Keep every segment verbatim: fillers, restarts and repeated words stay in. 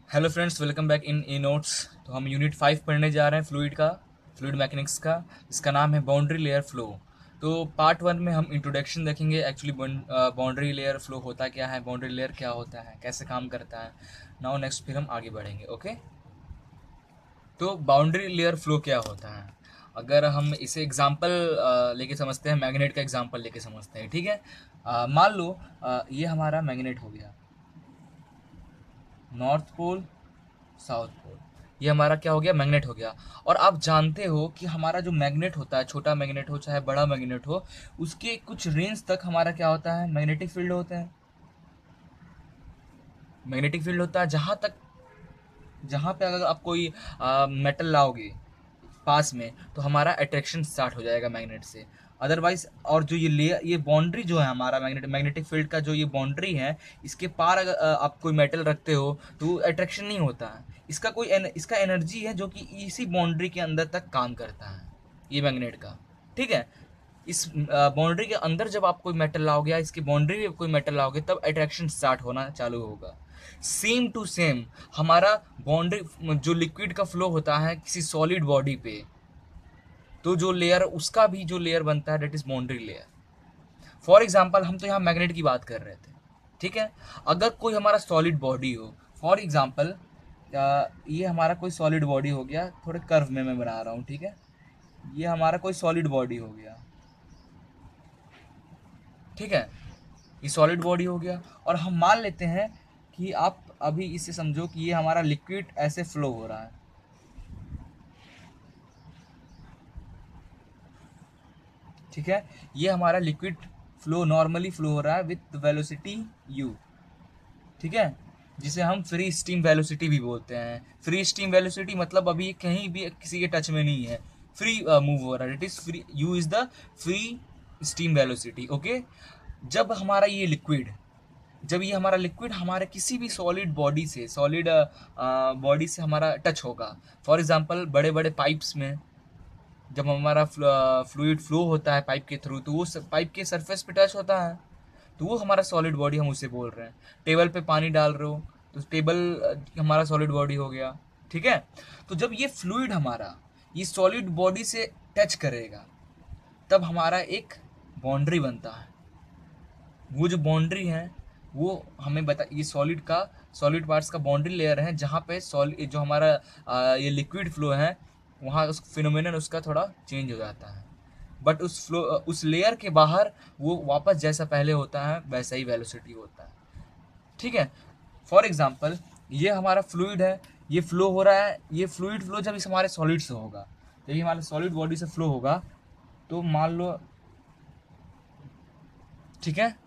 Hello friends, welcome back in E notes. तो हम unit five पढ़ने जा रहे हैं फ्लूइड का, फ्लूइड मैकेनिक्स का। इसका नाम है बाउंड्री लेयर फ्लो। तो पार्ट वन में हम इंट्रोडक्शन देखेंगे, एक्चुअली बाउंड्री लेयर फ्लो होता क्या है, बाउंड्री लेयर क्या होता है, कैसे काम करता है। नाउ नेक्स्ट फिर हम आगे बढ़ेंगे। ओके, तो बाउंड्री लेयर फ्लो क्या होता है, अगर हम इसे एग्जांपल लेके समझते हैं, मैग्नेट का एग्जांपल लेके समझते हैं। ठीक है, अ, मान लो अ, ये हमारा मैग्नेट हो गया, नॉर्थ पोल साउथ पोल। ये हमारा क्या हो गया, मैग्नेट हो गया। और आप जानते हो कि हमारा जो मैग्नेट होता है, छोटा मैग्नेट हो चाहे बड़ा मैग्नेट हो, उसके कुछ रेंज तक हमारा क्या होता है, मैग्नेटिक फील्ड होते हैं। मैग्नेटिक फील्ड होता है जहाँ तक, जहाँ पे अगर आप कोई मेटल लाओगे पास में, तो हमारा अट्रैक्शन स्टार्ट हो जाएगा मैग्नेट से। अदरवाइज, और जो ये लेयर, ये बाउंड्री जो है हमारा मैग्नेट मैग्नेटिक फील्ड का, जो ये बाउंड्री है, इसके पार अगर अ, आप कोई मेटल रखते हो तो अट्रैक्शन नहीं होता है। इसका कोई एन, इसका एनर्जी है जो कि इसी बाउंड्री के अंदर तक काम करता है, ये मैग्नेट का। ठीक है, इस बाउंड्री के अंदर जब आप कोई मेटल लाओगे या इसकी बाउंड्री में कोई मेटल लाओगे, तब अट्रैक्शन स्टार्ट होना चालू होगा। सेम टू सेम हमारा बाउंड्री, जो लिक्विड का फ्लो होता है किसी सॉलिड बॉडी पे, तो जो लेयर, उसका भी जो लेयर बनता है, that is boundary layer. For example, हम तो यहाँ मैग्नेट की बात कर रहे थे। ठीक है, अगर कोई हमारा सॉलिड बॉडी हो, फॉर एग्जाम्पल ये हमारा कोई सॉलिड बॉडी हो गया, थोड़े कर्व में मैं बना रहा हूँ। ठीक है, ये हमारा कोई सॉलिड बॉडी हो गया। ठीक है, ये सॉलिड बॉडी हो गया, और हम मान लेते हैं कि आप अभी इसे समझो कि ये हमारा लिक्विड ऐसे फ्लो हो रहा है। ठीक है, ये हमारा लिक्विड फ्लो नॉर्मली फ्लो हो रहा है विथ वेलोसिटी u। ठीक है, जिसे हम फ्री स्टीम वेलोसिटी भी बोलते हैं। फ्री स्टीम वेलोसिटी मतलब अभी कहीं भी किसी के टच में नहीं है, फ्री मूव हो रहा है। It is free, u is the free steam velocity. Okay, जब हमारा ये लिक्विड, जब ये हमारा लिक्विड हमारे किसी भी सॉलिड बॉडी से, सॉलिड बॉडी से हमारा टच होगा, फॉर एग्जांपल बड़े बड़े पाइप्स में जब हमारा फ्लूइड फ्लो होता है पाइप के थ्रू, तो वो पाइप के सरफेस पे टच होता है, तो वो हमारा सॉलिड बॉडी, हम उसे बोल रहे हैं। टेबल पे पानी डाल रहे हो तो टेबल हमारा सॉलिड बॉडी हो गया। ठीक है, तो जब ये फ्लूइड हमारा ये सॉलिड बॉडी से टच करेगा, तब हमारा एक बाउंड्री बनता है। वो जो बाउंड्री है, वो हमें बता, ये सॉलिड का, सॉलिड पार्ट्स का बाउंड्री लेयर है, जहाँ पे सॉलिड जो हमारा आ, ये लिक्विड फ्लो है, वहाँ उस फिनोमिनन उसका थोड़ा चेंज हो जाता है। बट उस फ्लो, उस लेयर के बाहर वो वापस जैसा पहले होता है वैसा ही वेलोसिटी होता है। ठीक है, फॉर एग्जाम्पल ये हमारा फ्लूइड है, ये फ्लो हो रहा है। ये फ्लूइड फ्लो जब इस हमारे सॉलिड से होगा, जब ये हमारे सॉलिड बॉडी से फ्लो होगा, तो मान लो, ठीक है,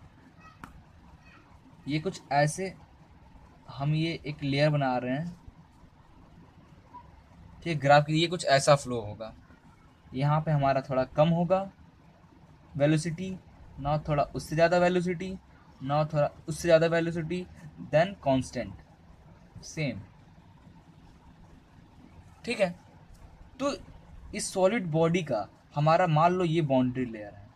ये कुछ ऐसे, हम ये एक लेयर बना रहे हैं। ठीक है, ग्राफ की ये कुछ ऐसा फ्लो होगा। यहाँ पे हमारा थोड़ा कम होगा वेलोसिटी, ना थोड़ा उससे ज़्यादा वेलोसिटी, ना थोड़ा उससे ज़्यादा वेलोसिटी, देन कांस्टेंट, सेम। ठीक है, तो इस सॉलिड बॉडी का हमारा, मान लो ये बाउंड्री लेयर है।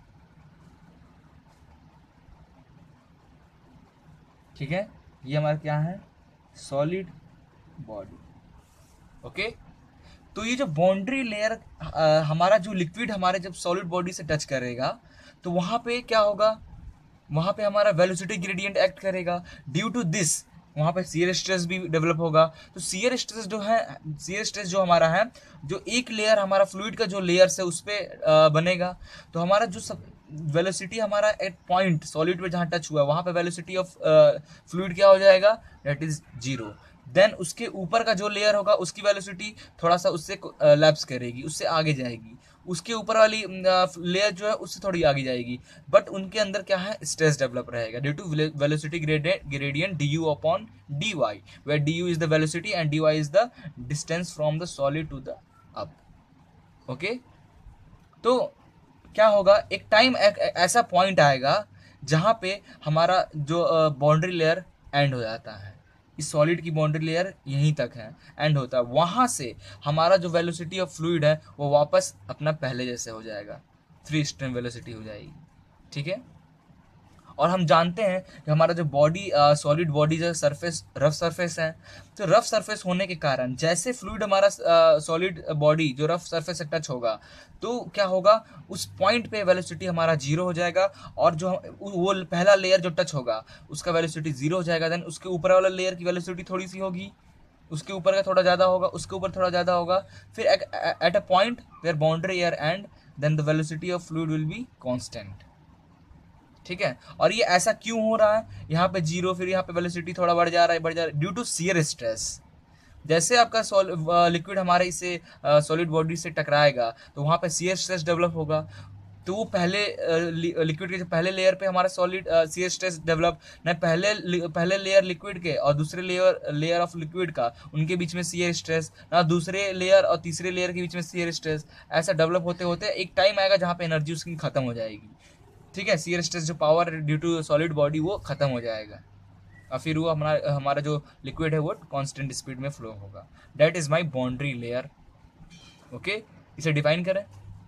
ठीक है, ये हमारा क्या है, सॉलिड बॉडी। ओके, तो ये जो बाउंड्री लेयर, हमारा जो लिक्विड हमारे जब सॉलिड बॉडी से टच करेगा, तो वहाँ पे क्या होगा, वहाँ पे हमारा वेलोसिटी ग्रेडियंट एक्ट करेगा। ड्यू टू दिस वहाँ पे शियर स्ट्रेस भी डेवलप होगा। तो शियर स्ट्रेस जो है, शियर स्ट्रेस जो हमारा है, जो एक लेयर हमारा फ्लूइड का जो लेयर्स है उस पर बनेगा, तो हमारा जो सब वेलोसिटी हमारा एट पॉइंट सॉलिड पे जहाँ टच हुआ है, वहाँ पे वेलोसिटी ऑफ फ्लूइड क्या हो जाएगा, दैट इज जीरो। देन उसके ऊपर का जो लेयर होगा, उसकी वेलोसिटी थोड़ा सा उससे लैप्स करेगी, उससे आगे जाएगी। उसके ऊपर वाली लेयर जो है उससे थोड़ी आगे जाएगी, बट उनके अंदर क्या है, स्ट्रेस डेवलप रहेगा due to velocity gradient d u upon d y, where d u is the velocity and d y is the distance from the solid to the up. Okay, तो क्या होगा, एक time ऐसा point आएगा जहाँ पे हमारा जो बाउंड्री लेयर एंड हो जाता है। इस सॉलिड की बाउंड्री लेयर यहीं तक है, एंड होता है। वहाँ से हमारा जो वेलोसिटी ऑफ फ्लूइड है वो वापस अपना पहले जैसे हो जाएगा, फ्री स्ट्रीम वेलोसिटी हो जाएगी। ठीक है, और हम जानते हैं कि हमारा जो बॉडी सॉलिड बॉडी जो सरफेस रफ सरफेस है, तो रफ सरफेस होने के कारण जैसे फ्लूइड हमारा सॉलिड बॉडी जो रफ सरफेस से टच होगा तो क्या होगा, उस पॉइंट पे वेलोसिटी हमारा जीरो हो जाएगा, और जो वो पहला लेयर जो टच होगा उसका वेलोसिटी जीरो हो जाएगा। देन उसके ऊपर वाला लेयर की वेलोसिटी थोड़ी सी होगी, उसके ऊपर का थोड़ा ज़्यादा होगा, उसके ऊपर थोड़ा ज़्यादा होगा, फिर at a point where boundary air and then the velocity of fluid will be constant. ठीक है, और ये ऐसा क्यों हो रहा है, यहाँ पे जीरो, फिर यहाँ पे वेलोसिटी थोड़ा बढ़ जा रहा है बढ़ जा रहा है ड्यू टू शियर स्ट्रेस। जैसे आपका लिक्विड हमारे इसे सॉलिड बॉडी से टकराएगा तो वहाँ पे शियर स्ट्रेस डेवलप होगा, तो वो पहले लिक्विड के जो पहले लेयर पे हमारा सॉलिड शियर स्ट्रेस डेवलप न, पहले पहले लेयर लिक्विड के और दूसरे लेयर लेयर ऑफ लिक्विड का उनके बीच में शियर स्ट्रेस, ना दूसरे लेयर और तीसरे लेयर के बीच में शियर स्ट्रेस, ऐसा डेवलप होते होते एक टाइम आएगा जहाँ पे एनर्जी उसकी खत्म हो जाएगी। ठीक है, शियर स्ट्रेस जो power due to solid body वो खत्म हो जाएगा, और फिर वो हमारा हमारा जो लिक्विड है वो कांस्टेंट स्पीड में फ्लो होगा। That is my boundary layer. Okay, इसे डिफाइन करें।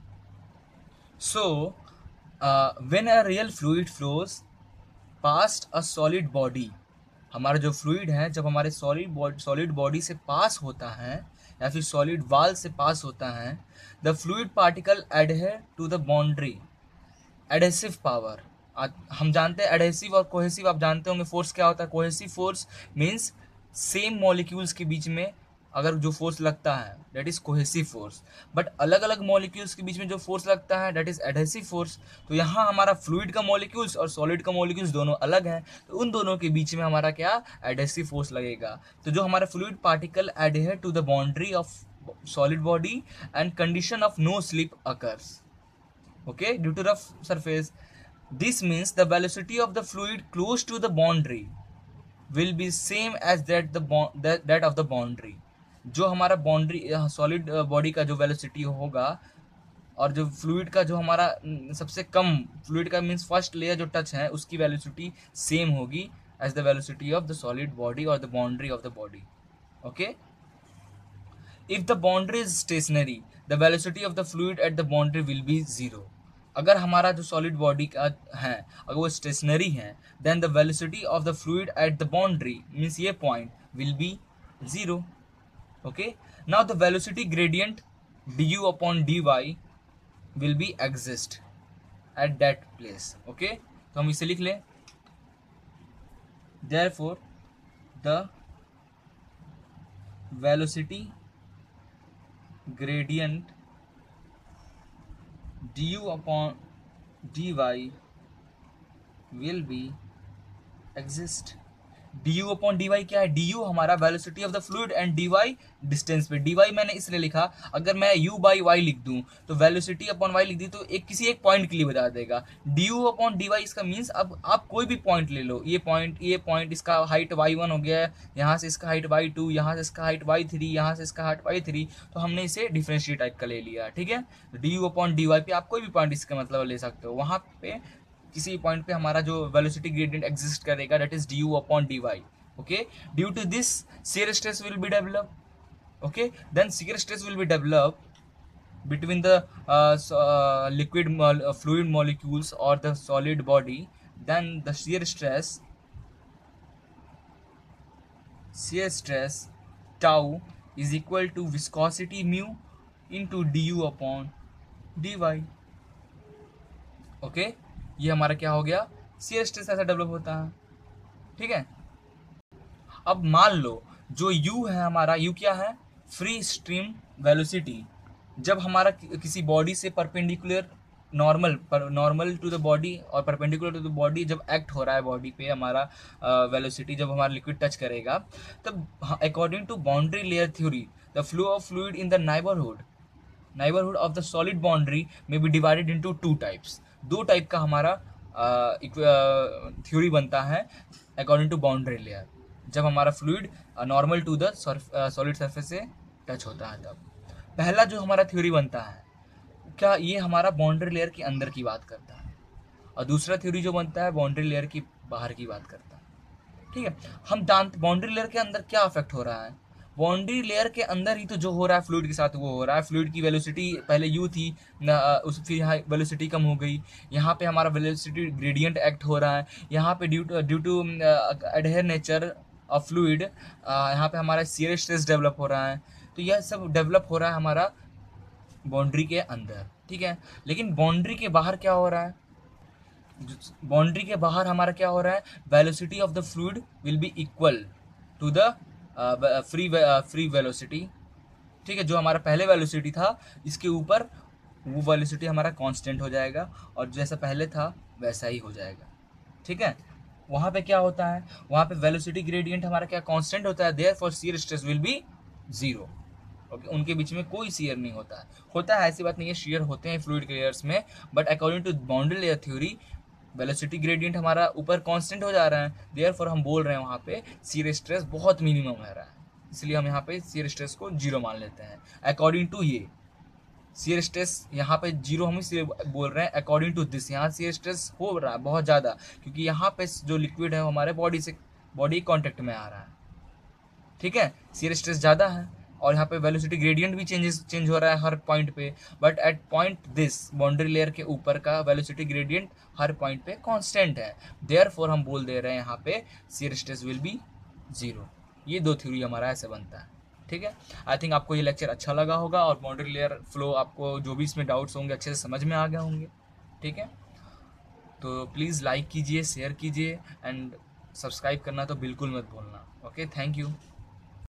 So when a real fluid flows past a solid body, हमारा जो फ्लूइड है जब हमारे सॉलिड बॉडी सॉलिड बॉडी से पास होता है या फिर सॉलिड वाल से पास होता है, the fluid particle adhere to the boundary. Adhesive power, हम जानते हैं एडहेसिव और कोहेसिव, आप जानते होंगे फोर्स क्या होता है। Cohesive force means same molecules के बीच में अगर जो फोर्स लगता है that is cohesive force, but अलग अलग मॉलिक्यूल्स के बीच में जो फोर्स लगता है दैट इज एडहेसिव फोर्स। तो यहाँ हमारा फ्लूइड का मॉलिक्यूल्स और सॉलिड का मॉलिक्यूल्स दोनों अलग हैं, तो उन दोनों के बीच में हमारा क्या एडहेसिव फोर्स लगेगा। तो जो हमारा fluid particle adhere to the boundary of solid body and condition of no slip occurs, okay, due to rough surface. This means the velocity of the fluid close to the boundary will be same as that the bond that, that of the boundary। जो हमारा boundary solid body का जो velocity होगा और जो fluid का जो हमारा सबसे कम फ्लूइड का मीन्स फर्स्ट लेयर जो टच है उसकी वेलोसिटी सेम होगी as the velocity of the solid body और the boundary of the body. Okay, if the boundary is stationary the velocity of the fluid at the boundary will be zero. अगर हमारा जो solid body का है अगर वो stationary है then the velocity of the fluid at the boundary means ये point will be zero. Okay, now the velocity gradient d u upon d y will be exist at that place. Okay, तो हम इसे लिख लें, therefore the velocity gradient du upon dy will be exist। du upon dy क्या है, du हमारा velocity of the fluid and dy distance पे। dy मैंने इसलिए लिखा, अगर मैं u बाई y लिख दूं तो वेलोसिटी अपॉन y लिख दी तो एक किसी एक पॉइंट के लिए बता देगा। du अपॉन dy इसका मीन्स अब आप कोई भी पॉइंट ले लो, ये पॉइंट ये पॉइंट इसका हाइट वाई वन हो गया है, यहाँ से इसका हाइट वाई टू, यहाँ से इसका हाइट वाई थ्री, यहाँ से इसका हाइट वाई थ्री, तो हमने इसे डिफरेंशिएट टाइप का ले लिया। ठीक है, du अपॉन dy पे आप कोई भी पॉइंट इसका मतलब ले सकते हो, वहाँ पे किसी पॉइंट पे हमारा जो वेलोसिटी ग्रेडियंट एग्जिस्ट करेगा that is du upon dy। Okay, due to this shear stress will be developed. Okay, then shear stress will be developed between the uh, so, uh, liquid mol uh, fluid molecules or the solid body. Then the shear stress shear stress tau is equal to viscosity mu into du upon dy। Okay, ये हमारा क्या हो गया, shear stress ऐसा develop होता है। ठीक है, अब मान लो जो u है हमारा, u क्या है, फ्री स्ट्रीम वेलोसिटी। जब हमारा किसी बॉडी से परपेंडिकुलर नॉर्मल पर नॉर्मल टू द बॉडी और परपेंडिकुलर टू द बॉडी जब एक्ट हो रहा है बॉडी पे हमारा वेलोसिटी, जब हमारा लिक्विड टच करेगा तब according to boundary layer theory the flow of fluid in the neighbourhood neighbourhood of the solid boundary में be divided into two types. दो टाइप का हमारा थ्योरी बनता है अकॉर्डिंग टू बाउंड्री लेयर, जब हमारा fluid normal to the solid surface से touch होता है तब। पहला जो हमारा थ्योरी बनता है क्या, ये हमारा बाउंड्री लेयर के अंदर की बात करता है, और दूसरा थ्योरी जो बनता है बाउंड्री लेयर की बाहर की बात करता है। ठीक है, हम जानते बाउंड्री लेयर के अंदर क्या अफेक्ट हो रहा है, बाउंड्री लेयर के अंदर ही तो जो हो रहा है फ्लूइड के साथ वो हो रहा है। फ्लूइड की वेलोसिटी पहले यू थी न, उस फिर यहाँ वेलोसिटी कम हो गई, यहाँ पे हमारा वेलोसिटी ग्रेडियंट एक्ट हो रहा है, यहाँ पे due to due to adhere nature of fluid यहाँ पे हमारा शियर स्ट्रेस डेवलप हो रहा है। तो यह सब डेवलप हो रहा है हमारा बाउंड्री के अंदर, ठीक है। लेकिन बाउंड्री के बाहर क्या हो रहा है, बाउंड्री के बाहर हमारा क्या हो रहा है, velocity of the fluid will be equal to the free free velocity, ठीक है। जो हमारा पहले वेलोसिटी था इसके ऊपर वो वेलोसिटी हमारा कांस्टेंट हो जाएगा और जैसा पहले था वैसा ही हो जाएगा, ठीक है। वहाँ पे क्या होता है, वहाँ पे वेलोसिटी ग्रेडियंट हमारा क्या कांस्टेंट होता है, therefore shear stress will be zero. Okay, उनके बीच में कोई शियर नहीं होता है। होता है ऐसी बात नहीं है, शियर होते हैं फ्लूइड के लेयर्स में, but according to boundary layer theory velocity gradient हमारा ऊपर कांस्टेंट हो जा रहा है, देयरफॉर हम बोल रहे हैं वहाँ पे शियर स्ट्रेस बहुत मिनिमम है रहा है, इसलिए हम यहाँ पे शियर स्ट्रेस को जीरो मान लेते हैं। अकॉर्डिंग टू ये शियर स्ट्रेस यहाँ पे जीरो हम इसलिए बोल रहे हैं अकॉर्डिंग टू दिस, यहाँ शियर स्ट्रेस हो रहा है बहुत ज़्यादा क्योंकि यहाँ पे जो लिक्विड है वो हमारे बॉडी से बॉडी कॉन्टेक्ट में आ रहा है, ठीक है। शियर स्ट्रेस ज़्यादा है और यहाँ पे वेलोसिटी ग्रेडियंट भी चेंजेस चेंज हो रहा है हर पॉइंट पे, but at point this boundary layer के ऊपर का वेलोसिटी ग्रेडियंट हर पॉइंट पे कांस्टेंट है, देयरफॉर हम बोल दे रहे हैं यहाँ पे shear stress will be zero. ये दो थ्योरी हमारा ऐसे बनता है, ठीक है। आई थिंक आपको ये लेक्चर अच्छा लगा होगा और बाउंड्री लेयर फ्लो आपको जो भी इसमें डाउट्स होंगे अच्छे से समझ में आ गए होंगे, ठीक है। तो प्लीज़ लाइक कीजिए, शेयर कीजिए एंड सब्सक्राइब करना तो बिल्कुल मत भूलना। Okay, thank you.